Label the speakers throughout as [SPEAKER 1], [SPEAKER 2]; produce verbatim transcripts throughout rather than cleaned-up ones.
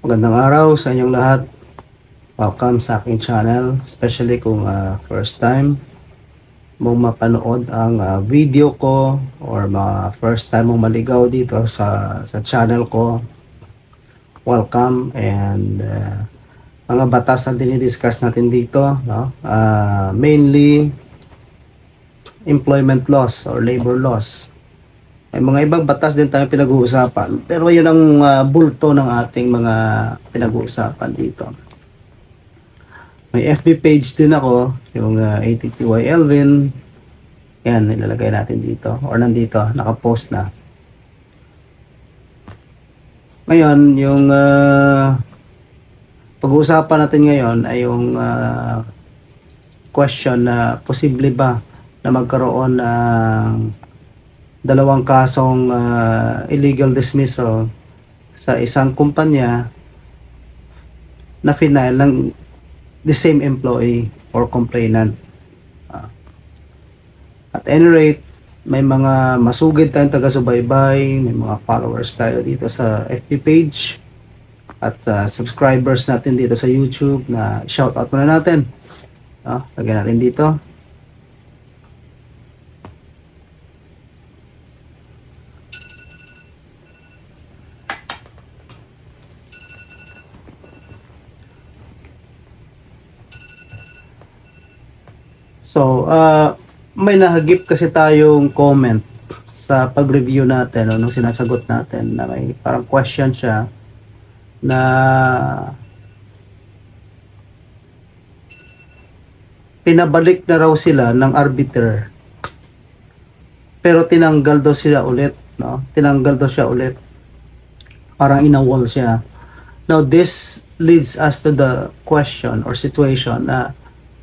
[SPEAKER 1] Magandang araw sa inyong lahat. Welcome sa aking channel, especially kung uh, first time mong mapanood ang uh, video ko or mga first time mong maligaw dito sa, sa channel ko. Welcome, and uh, mga batas na dinidiscuss natin dito, no? Uh, mainly employment laws or labor laws. May mga ibang batas din tayo pinag-uusapan, pero yun ang uh, bulto ng ating mga pinag-uusapan dito. May F B page din ako, yung uh, A T T Y Elvin. Yan, ilalagay natin dito, or nandito, nakapost na. Ngayon, yung uh, pag-uusapan natin ngayon ay yung uh, question na posible ba na magkaroon ng dalawang kasong uh, illegal dismissal sa isang kumpanya na final ng the same employee or complainant. Uh, at any rate, may mga masugid tayong taga-subaybay, may mga followers tayo dito sa F B page, at uh, subscribers natin dito sa YouTube na shoutout muna natin. Uh, lagyan natin dito. So, uh, may nahagip kasi tayong comment sa pag-review natin, o nung sinasagot natin, na may parang question siya na pinabalik na raw sila ng arbiter pero tinanggal daw sila ulit, no? Tinanggal daw siya ulit. Parang inawol siya. Now, this leads us to the question or situation na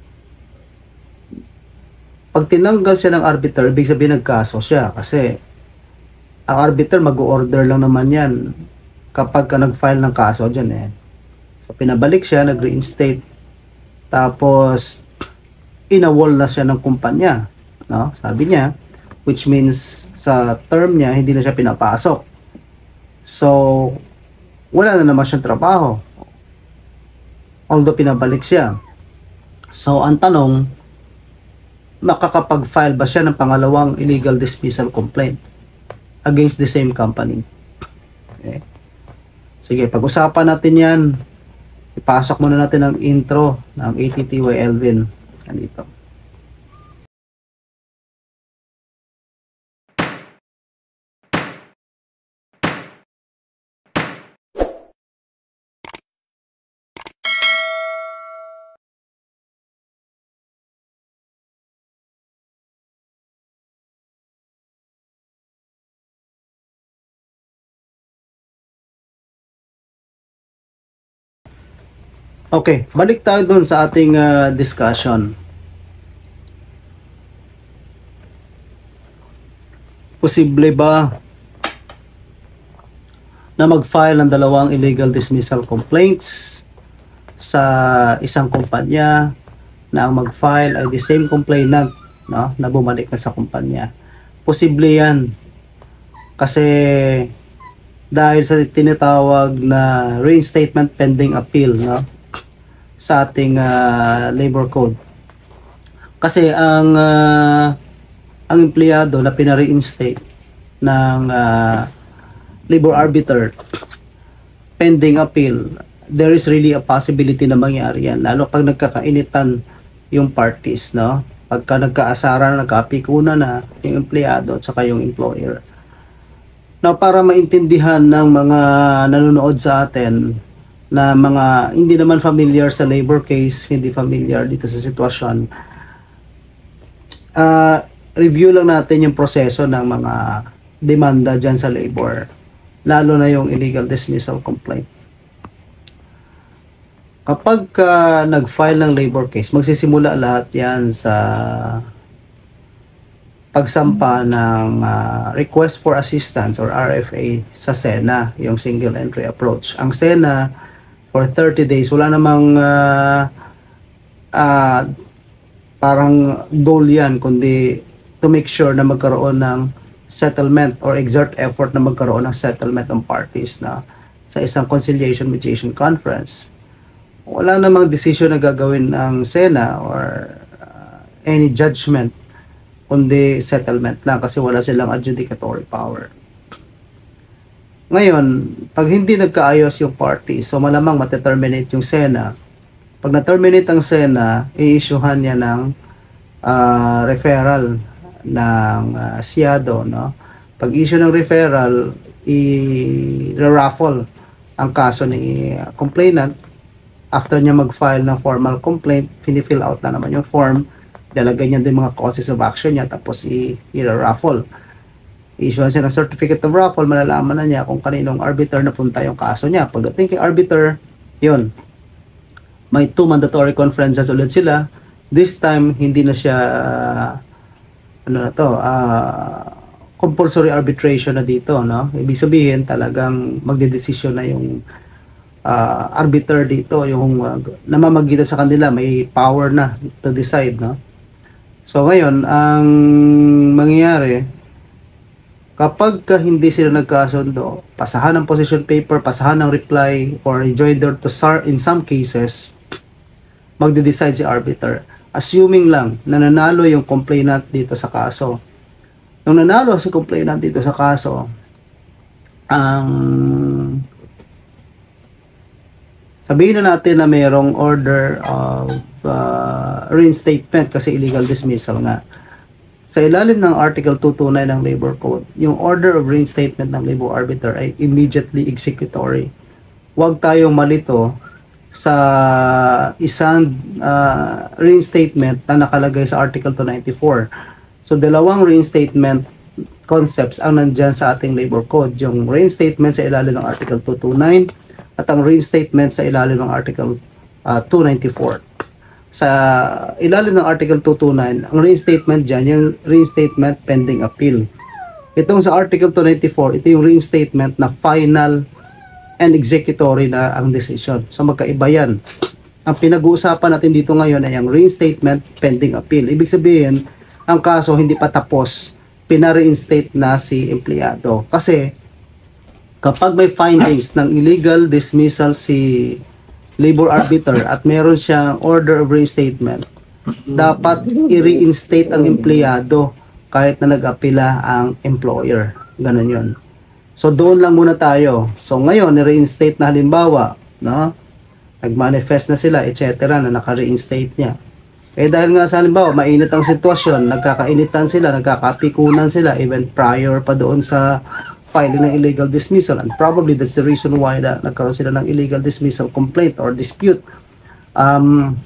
[SPEAKER 1] pag tinanggal siya ng arbiter, ibig sabihin nagkaso siya, kasi ang arbiter mag-order lang naman yan kapag ka nag-file ng kaso dyan eh. So pinabalik siya, nag-reinstate, tapos inawol na siya ng kumpanya, no? Sabi niya, which means sa term niya hindi na siya pinapasok. So wala na naman siyang trabaho, although pinabalik siya. So ang tanong, makakapag-file ba siya ng pangalawang illegal dismissal complaint against the same company? Okay. Sige, pag-usapan natin yan. Ipasok muna natin ang intro ng A T T Y Elvin. Nandito. Okay, balik tayo dun sa ating uh, discussion. Posible ba na mag-file ng dalawang illegal dismissal complaints sa isang kumpanya na ang mag-file ay the same complainant, no, na bumalik na sa kumpanya? Posible yan. Kasi dahil sa tinatawag na reinstatement pending appeal, no, sa ating uh, labor code. Kasi ang uh, ang empleyado na pina-reinstate ng uh, labor arbiter pending appeal, there is really a possibility na mangyari yan, lalo pag nagkakainitan yung parties, no? Pagka nagkaasara na, nagkapikunan na yung empleyado at saka yung employer. Now, para maintindihan ng mga nanonood sa atin na mga hindi naman familiar sa labor case, hindi familiar dito sa sitwasyon, uh, review lang natin yung proseso ng mga demanda dyan sa labor, lalo na yung illegal dismissal complaint. Kapag uh, nag-file ng labor case, magsisimula lahat yan sa pagsampa ng uh, request for assistance or R F A sa SENA, yung single entry approach. Ang SENA, for thirty days, wala namang uh, uh, parang goal yan, kundi to make sure na magkaroon ng settlement or exert effort na magkaroon ng settlement ng parties, na sa isang conciliation mediation conference, wala namang decision na gagawin ng SENA or uh, any judgment, kundi settlement lang kasi wala silang adjudicatory power. Ngayon, pag hindi nagkaayos yung party, so malamang mateterminate yung SENA. Pag na-terminate ang SENA, i-issuehan niya ng uh, referral ng uh, SIADO, no? Pag issue ng referral, i-raffle ang kaso ni uh, complainant. After niya mag-file ng formal complaint, fini-fill out na naman yung form, ilalagay niya din mga causes of action niya, tapos i-raffle. I-issue siya ng certificate of raffle, malalaman na niya kung kaninong arbiter napunta yung kaso niya. Pagdating kay arbiter, yun, may two mandatory conferences ulit sila. This time, hindi na siya, uh, ano na to, uh, compulsory arbitration na dito, no? Ibig sabihin, talagang magdedesisyon na yung uh, arbiter dito, yung uh, namamagitan sa kanila, may power na to decide, no? So, ngayon, ang mangyayari, kapag ka hindi sila nagkasundo, pasahan ng position paper, pasahan ng reply, or rejoinder to S A R in some cases, magde-decide si arbiter. Assuming lang na nanalo yung complainant dito sa kaso. Nung nanalo si complainant dito sa kaso, ang sabihin na natin na mayroong order of uh, reinstatement kasi illegal dismissal nga. Sa ilalim ng Article two twenty-nine ng Labor Code, yung order of reinstatement ng labor arbiter ay immediately executory. Huwag tayong malito sa isang uh, reinstatement na nakalagay sa Article two ninety-four. So, dalawang reinstatement concepts ang nandyan sa ating Labor Code. Yung reinstatement sa ilalim ng Article two twenty-nine at ang reinstatement sa ilalim ng Article uh, two ninety-four. Sa ilalim ng Article two twenty-nine, ang reinstatement dyan, yung reinstatement pending appeal. Itong sa Article two ninety-four, ito yung reinstatement na final and executory na ang decision. So magkaiba yan. Ang pinag-uusapan natin dito ngayon ay ang reinstatement pending appeal. Ibig sabihin, ang kaso hindi pa tapos, pina-reinstate na si empleyado. Kasi kapag may findings ng illegal dismissal si labor arbiter at meron siyang order of reinstatement, dapat i-reinstate ang empleyado kahit na nag-apila ang employer. Ganun yun. So doon lang muna tayo. So ngayon, ni-reinstate na halimbawa, no? Nag-manifest na sila, et cetera na naka-reinstate niya. Eh dahil nga sa halimbawa, mainit ang sitwasyon, nagkakainitan sila, nagkakapikunan sila, even prior pa doon sa filing ng illegal dismissal. And probably that's the reason why na nagkaroon sila ng illegal dismissal complaint or dispute. Um,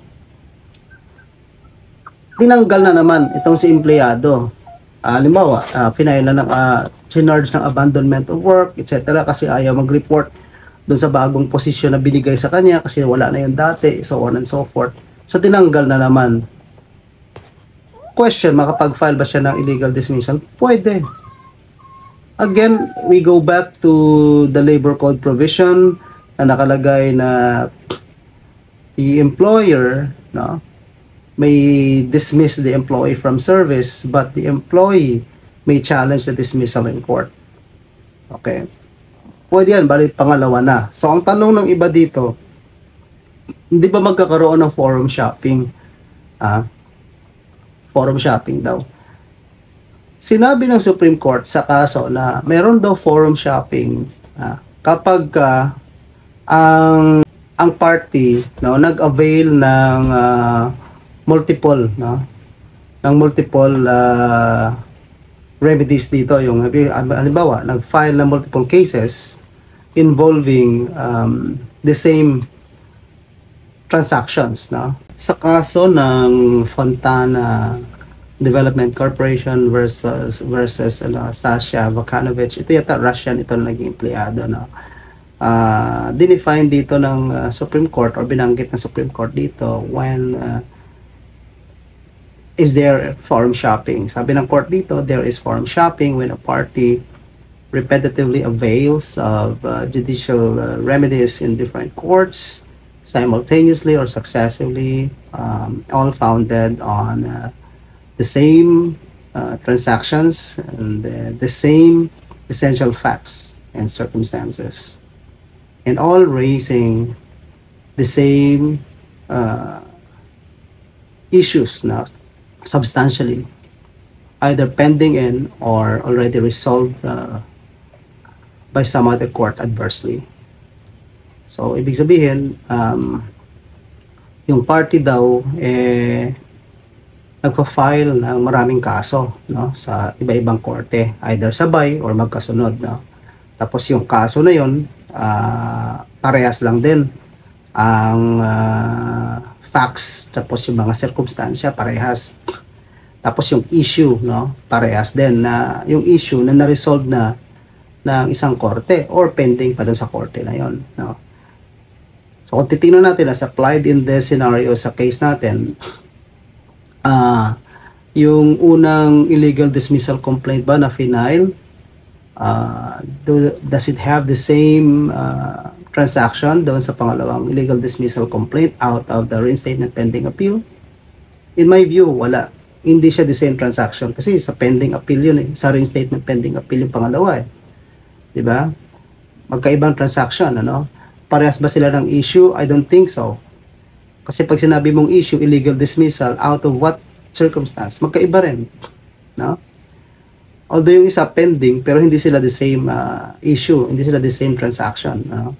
[SPEAKER 1] tinanggal na naman itong si empleyado. Uh, halimbawa, uh, final na ng uh, charge ng abandonment of work, et cetera kasi ayaw mag-report doon sa bagong posisyon na binigay sa kanya kasi wala na yung dati, so on and so forth. So, tinanggal na naman. Question, makapag-file ba siya ng illegal dismissal? Pwede. Again, we go back to the labor code provision na nakalagay na the employer, no, may dismiss the employee from service, but the employee may challenge the dismissal in court. Okay. Pwede yan, balit pangalawa na. So, ang tanong ng iba dito, hindi ba magkakaroon ng forum shopping? Ah, forum shopping daw. Sinabi ng Supreme Court sa kaso na meron daw forum shopping ah, kapag uh, ang ang party no nag-avail ng uh, multiple no ng multiple uh, remedies dito, yung halimbawa nag-file ng multiple cases involving um, the same transactions, no? Sa kaso ng Fontana Development Corporation versus versus ano, Sasha Vakanovich, ito yata Russian, ito na naging empleyado, no? Uh, dinefine dito ng uh, Supreme Court or binanggit ng Supreme Court dito when uh, is there forum shopping. Sabi ng court dito, there is forum shopping when a party repetitively avails of uh, judicial uh, remedies in different courts simultaneously or successively, um, all founded on uh, the same uh, transactions and uh, the same essential facts and circumstances. and all raising the same uh, issues na substantially either pending in or already resolved uh, by some other court adversely. So, ibig sabihin, um, yung party daw, eh, nagpa-file ng maraming kaso, no, sa iba-ibang korte, either sabay or magkasunod, no. Tapos yung kaso na yun, uh, parehas lang din ang uh, facts, tapos yung mga circumstansya, parehas. Tapos yung issue, no, parehas din na yung issue na na-resolve na ng isang korte or pending pa dun sa korte na yon, no. So, kung titingnan natin as applied in the scenario sa case natin, ah, uh, yung unang illegal dismissal complaint ba na final, uh, do, does it have the same uh, transaction doon sa pangalawang illegal dismissal complaint out of the reinstatement pending appeal? In my view, wala. Hindi siya the same transaction kasi sa pending appeal yun eh. Sa reinstatement pending appeal yung pangalawa eh. Diba? Magkaibang transaction, ano? Parehas ba sila ng issue? I don't think so. Kasi pag sinabi mong issue, illegal dismissal, out of what circumstance? Magkaiba rin. No? Although yung isa pending, pero hindi sila the same uh, issue, hindi sila the same transaction. No?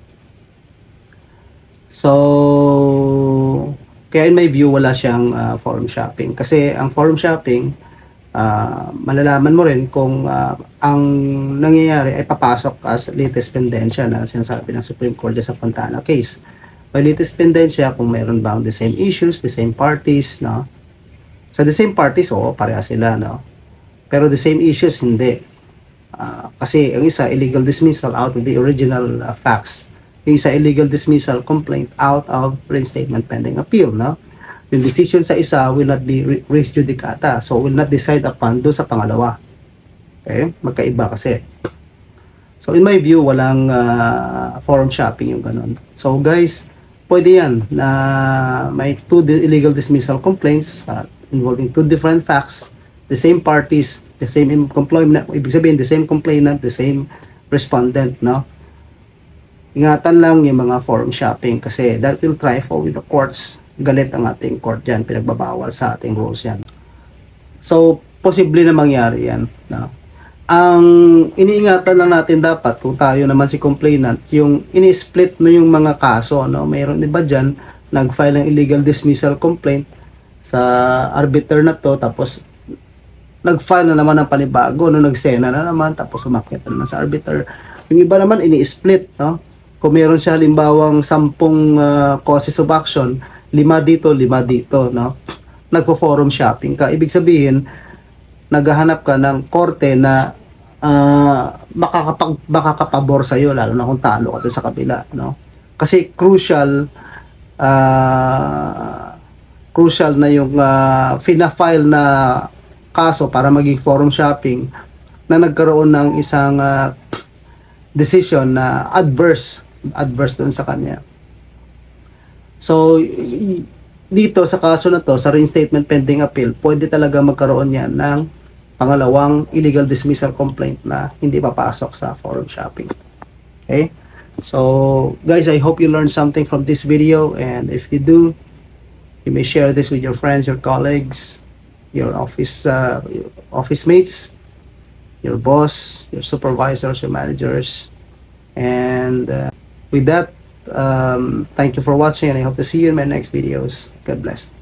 [SPEAKER 1] So, kaya in my view, wala siyang uh, forum shopping. Kasi ang forum shopping, uh, malalaman mo rin kung uh, ang nangyayari ay papasok as latest pendensya na sinasabi ng Supreme Court sa Fontana case. By latest pendensya, kung mayroon bang the same issues, the same parties, no? So, the same parties, oo, pareha sila, no? Pero the same issues, hindi. Uh, kasi ang isa, illegal dismissal out of the original uh, facts. Yung isa, illegal dismissal complaint out of reinstatement pending appeal, no? Yung decision sa isa will not be res judicata, so will not decide upon doon sa pangalawa. Okay? Magkaiba kasi. So, in my view, walang uh, forum shopping yung ganun. So, guys, pwede yan na may two illegal dismissal complaints uh, involving two different facts, the same parties, the same complainant, ibig sabihin, the same complainant, the same respondent, no? Ingatan lang yung mga forum shopping kasi that will trifle with the courts. Galit ang ating court dyan, pinagbabawal sa ating rules yan. So, posible na mangyari yan, no? Ang iniingatan lang natin dapat kung tayo naman si complainant, yung ini-split mo yung mga kaso, no? Mayroon iba dyan, nag-file ng illegal dismissal complaint sa arbiter na to, tapos nag-file na naman ng panibago, no? Nagsena na naman, tapos umakyat na naman sa arbiter. Yung iba naman, ini-split, no? Kung meron siya halimbawang sampung uh, causes of action, lima dito, lima dito, no? Nagpo-forum shopping ka. Ibig sabihin, naghahanap ka ng korte na uh, makakapag, makakapabor sa'yo, lalo na kung talo ka doon sa kabila, no? Kasi crucial, uh, crucial na yung uh, fina-file na kaso para maging forum shopping na nagkaroon ng isang uh, decision na adverse, adverse doon sa kanya. So, dito sa kaso na to, sa reinstatement pending appeal, pwede talaga magkaroon yan ng pangalawang illegal dismissal complaint na hindi papasok sa forum shopping. Okay? So, guys, I hope you learned something from this video, and if you do, you may share this with your friends, your colleagues, your office uh, your office mates, your boss, your supervisors, your managers, and uh, with that, um, thank you for watching, and I hope to see you in my next videos. God bless.